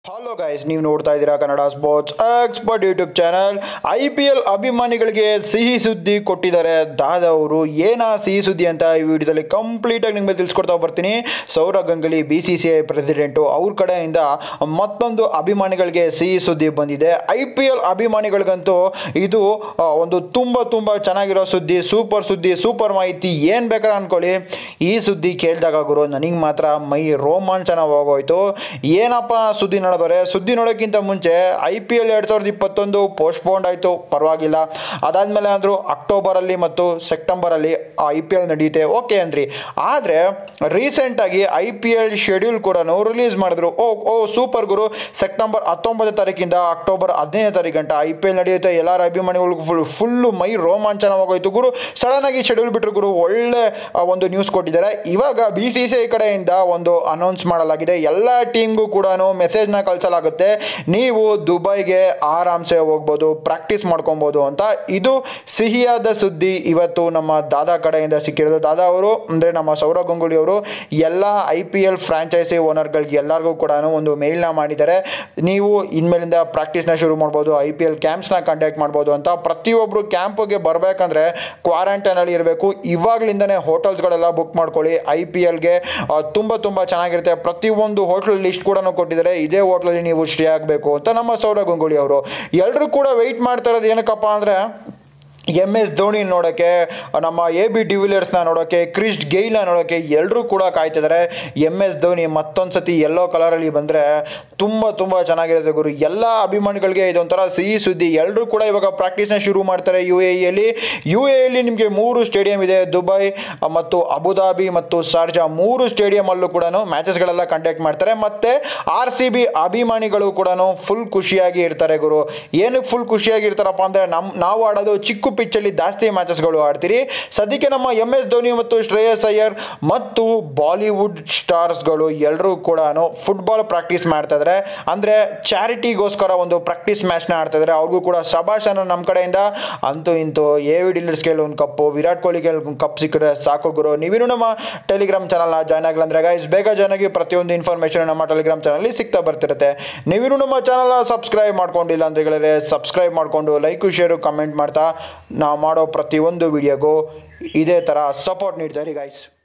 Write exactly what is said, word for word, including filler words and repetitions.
Hello guys, ನೀವು ನೋಡ್ತಾ ಇದ್ದೀರಾ Kannada sports expert YouTube channel. I P L ಅಭಿಮಾನಿಗಳಿಗೆ ಸಿಹಿ ಸುದ್ದಿ ಕೊಟ್ಟಿದ್ದಾರೆ ದಾದಾ ಅವರು. ಏನಾ ಸಿಹಿ ಸುದ್ದಿ ಅಂತ ಈ ವಿಡಿಯೋದಲ್ಲಿ ಕಂಪ್ಲೀಟಾಗಿ ನಿಮಗೆ ತಿಳಿಸ್ಕೊಡ್ತಾ ಬರ್ತೀನಿ. Sourav Ganguly B C C I president ಅವ್ರ ಕಡೆಯಿಂದ ಮತ್ತೊಂದು ಅಭಿಮಾನಿಗಳಿಗೆ ಸಿಹಿ ಸುದ್ದಿ ಬಂದಿದೆ. ಐ ಪಿ ಎಲ್ ಅಭಿಮಾನಿಗಳಿಗಂತೂ ಇದು ಒಂದು ತುಂಬ ತುಂಬ ಚೆನ್ನಾಗಿರೋ ಸುದ್ದಿ, ಸೂಪರ್ ಸುದ್ದಿ, ಸೂಪರ್ ಮಾಹಿತಿ. ಏನು ಬೇಕಾದ್ರೆ ಅಂದ್ಕೊಳ್ಳಿ, ಈ ಸುದ್ದಿ ಕೇಳಿದಾಗ ಗುರು ನನಗೆ ಮಾತ್ರ ಮೈ ರೋಮಾಂಚನವಾಗೋಯ್ತು. ಏನಪ್ಪ ಸುದ್ದಿ ನೋಡಿದರೆ, ಸುದ್ದಿ ನೋಡೋಕ್ಕಿಂತ ಮುಂಚೆ ಐ ಪಿ ಎಲ್ ಎರಡು ಸಾವಿರದ ಇಪ್ಪತ್ತೊಂದು ಪೋಸ್ಟ್ಪೋಂಡ್ ಆಯಿತು, ಪರವಾಗಿಲ್ಲ. ಅದಾದಮೇಲೆ ಅಂದರು ಅಕ್ಟೋಬರಲ್ಲಿ ಮತ್ತು ಸೆಪ್ಟೆಂಬರಲ್ಲಿ ಐ ಪಿ ಎಲ್ ನಡೆಯುತ್ತೆ, ಓಕೆ ಅಂದ್ರಿ. ಆದರೆ ರೀಸೆಂಟಾಗಿ ಐ ಪಿ ಎಲ್ ಶೆಡ್ಯೂಲ್ ಕೂಡ ರಿಲೀಸ್ ಮಾಡಿದ್ರು. ಓ ಓ ಸೂಪರ್ ಗುರು, ಸೆಪ್ಟೆಂಬರ್ ಹತ್ತೊಂಬತ್ತು ತಾರೀಕಿಂದ ಅಕ್ಟೋಬರ್ ಹದಿನೈದು ತಾರೀಕು ಗಂಟ ಐ ಪಿ ಎಲ್ ನಡೆಯುತ್ತೆ. ಎಲ್ಲರ ಅಭಿಮಾನಿಗಳಿಗೂ ಫುಲ್ ಫುಲ್ಲು ಮೈ ರೋಮಾಂಚನವಾಗೋಯ್ತು ಗುರು. ಸಡನ್ ಆಗಿ ಶೆಡ್ಯೂಲ್ ಬಿಟ್ಟರು ಗುರು, ಒಳ್ಳೆ ಒಂದು ನ್ಯೂಸ್ ಕೊಟ್ಟಿದ್ದಾರೆ. ಇವಾಗ ಬಿ ಸಿ ಸಿ ಐ ಕಡೆಯಿಂದ ಒಂದು ಅನೌನ್ಸ್ ಮಾಡಲಾಗಿದೆ. ಎಲ್ಲ ಟೀಮ್ಗೂ ಕೂಡ ಮೆಸೇಜ್ನ ಕಳಿಸಲಾಗುತ್ತೆ, ನೀವು ದುಬೈಗೆ ಆರಾಮ್ಸೆ ಹೋಗ್ಬೋದು, ಪ್ರಾಕ್ಟೀಸ್ ಮಾಡ್ಕೊಬೋದು ಅಂತ. ಇದು ಸಿಹಿಯಾದ ಸುದ್ದಿ ಇವತ್ತು ನಮ್ಮ ದಾದಾ ಕಡೆಯಿಂದ ಸಿಕ್ಕಿರೋದು. ದಾದಾ ಅವರು ಅಂದರೆ ನಮ್ಮ ಸೌರವ್ ಗಂಗೂಲಿ ಅವರು ಎಲ್ಲ ಐ ಪಿ ಎಲ್ ಫ್ರಾಂಚೈಸಿ ಓನರ್ಗಳಿಗೆ ಎಲ್ಲರಿಗೂ ಕೂಡ ಒಂದು ಮೇಲ್ನ ಮಾಡಿದ್ದಾರೆ. ನೀವು ಇನ್ಮೇಲಿಂದ ಪ್ರಾಕ್ಟೀಸ್ನ ಶುರು ಮಾಡ್ಬೋದು, ಐ ಪಿ ಎಲ್ ಕ್ಯಾಂಪ್ಸ್ನ ಕಂಡಕ್ಟ್ ಮಾಡ್ಬೋದು ಅಂತ. ಪ್ರತಿಯೊಬ್ಬರು ಕ್ಯಾಂಪಿಗೆ ಬರಬೇಕಂದ್ರೆ ಕ್ವಾರಂಟೈನಲ್ಲಿ ಇರಬೇಕು. ಇವಾಗಲಿಂದನೇ ಹೋಟೆಲ್ಸ್ಗಳೆಲ್ಲ ಬುಕ್ ಮಾಡ್ಕೊಳ್ಳಿ. ಐ ಪಿ ಎಲ್ಗೆ ತುಂಬ ತುಂಬ ಚೆನ್ನಾಗಿರುತ್ತೆ. ಪ್ರತಿಯೊಂದು ಹೋಟ್ಲ್ ಲಿಸ್ಟ್ ಕೂಡ ಕೊಟ್ಟಿದ್ದಾರೆ, ಇದೇ ಹೋಟ್ಲಲ್ಲಿ ನೀವು ಸ್ಟೇ ಆಗಬೇಕು ಅಂತ ನಮ್ಮ ಸೌರವ್ ಗಂಗೂಲಿ ಅವರು. ಎಲ್ಲರೂ ಕೂಡ ವೆಯ್ಟ್ ಮಾಡ್ತಾ ಇರೋದು ಏನಕ್ಕಪ್ಪ ಅಂದರೆ ಎಮ್ ಎಸ್ ಧೋನಿ ನೋಡೋಕ್ಕೆ, ನಮ್ಮ ಎ ಬಿ ಡಿವಿಲಿಯರ್ಸ್ನ ನೋಡೋಕ್ಕೆ, ಕ್ರಿಸ್ ಗೇಲ್ನ ನೋಡೋಕ್ಕೆ ಎಲ್ಲರೂ ಕೂಡ ಕಾಯ್ತಿದ್ದಾರೆ. ಎಮ್ ಎಸ್ ಧೋನಿ ಮತ್ತೊಂದು ಸತಿ ಯೆಲ್ಲೋ ಕಲರಲ್ಲಿ ಬಂದರೆ ತುಂಬ ತುಂಬ ಚೆನ್ನಾಗಿರುತ್ತೆ ಗುರು. ಎಲ್ಲ ಅಭಿಮಾನಿಗಳಿಗೆ ಇದೊಂಥರ ಸಿಹಿ ಸುದ್ದಿ. ಎಲ್ಲರೂ ಕೂಡ ಇವಾಗ ಪ್ರಾಕ್ಟೀಸ್ನ ಶುರು ಮಾಡ್ತಾರೆ ಯು ಎ ಇಯಲ್ಲಿ. ಯು ಎ ಇಯಲ್ಲಿ ನಿಮಗೆ ಮೂರು ಸ್ಟೇಡಿಯಂ ಇದೆ, ದುಬೈ ಮತ್ತು ಅಬುದಾಬಿ ಮತ್ತು ಶಾರ್ಜಾ. ಮೂರು ಸ್ಟೇಡಿಯಮಲ್ಲೂ ಕೂಡ ಮ್ಯಾಚಸ್ಗಳೆಲ್ಲ ಕಂಡಕ್ಟ್ ಮಾಡ್ತಾರೆ. ಮತ್ತು ಆರ್ ಸಿ ಬಿ ಅಭಿಮಾನಿಗಳು ಕೂಡ ಫುಲ್ ಖುಷಿಯಾಗಿ ಇರ್ತಾರೆ ಗುರು. ಏನಕ್ಕೆ ಫುಲ್ ಖುಷಿಯಾಗಿ ಇರ್ತಾರಪ್ಪ ಅಂದರೆ, ನಮ್ಮ ನಾವು ಆಡೋದು ಚಿಕ್ಕ ಪಿಚ್ಚಲ್ಲಿ ಜಾಸ್ತಿ ಮ್ಯಾಚಸ್ಗಳು ಆಡ್ತೀರಿ. ಸದ್ಯಕ್ಕೆ ನಮ್ಮ ಎಮ್ ಎಸ್ ಧೋನಿ ಮತ್ತು ಶ್ರೇಯಸ್ ಅಯ್ಯರ್ ಮತ್ತು ಬಾಲಿವುಡ್ ಸ್ಟಾರ್ಸ್ಗಳು ಎಲ್ಲರೂ ಕೂಡ ಫುಟ್ಬಾಲ್ ಪ್ರಾಕ್ಟೀಸ್ ಮಾಡ್ತಾ ಇದ್ದಾರೆ. ಅಂದರೆ ಚಾರಿಟಿಗೋಸ್ಕರ ಒಂದು ಪ್ರಾಕ್ಟೀಸ್ ಮ್ಯಾಚ್ನ ಆಡ್ತಾ ಇದ್ದಾರೆ. ಅವ್ರಿಗೂ ಕೂಡ ಶಬಾಷನ್ನು ನಮ್ಮ ಕಡೆಯಿಂದ. ಅಂತೂ ಇಂತೂ ಎ ವಿ ಡಿಲಿಯರ್ಸ್ಗೆ ಒಂದು ಕಪ್ಪು, ವಿರಾಟ್ ಕೊಹ್ಲಿಗೆ ಒಂದು ಕಪ್ ಸಿಕ್ಕರೆ ಸಾಕು ಗುರು. ನೀವೇನು ನಮ್ಮ ಟೆಲಿಗ್ರಾಮ್ ಚಾನಲ್ನ ಜಾಯ್ನ್ ಆಗಿಲ್ಲ ಅಂದರೆ ಗೈಸ್ ಬೇಗ ಜಾಯ್ನ್ ಆಗಿ. ಪ್ರತಿಯೊಂದು ಇನ್ಫಾರ್ಮೇಷನ್ ನಮ್ಮ ಟೆಲಿಗ್ರಾಮ್ ಚಾನಲ್ಲಿ ಸಿಗ್ತಾ ಬರ್ತಿರುತ್ತೆ. ನೀವೇನು ನಮ್ಮ ಚಾನಲ್ನ ಸಬ್ಸ್ಕ್ರೈಬ್ ಮಾಡ್ಕೊಂಡಿಲ್ಲ ಅಂತ ಹೇಳಿದ್ರೆ ಸಬ್ಸ್ಕ್ರೈಬ್ ಮಾಡಿಕೊಂಡು ಲೈಕು ಶೇರು ಕಮೆಂಟ್ ಮಾಡ್ತಾ ನಾವು ಮಾಡೋ ಪ್ರತಿಯೊಂದು ವಿಡಿಯೋಗೂ ಇದೇ ಥರ ಸಪೋರ್ಟ್ ನೀಡ್ತಾರೆ ಗೈಸ್.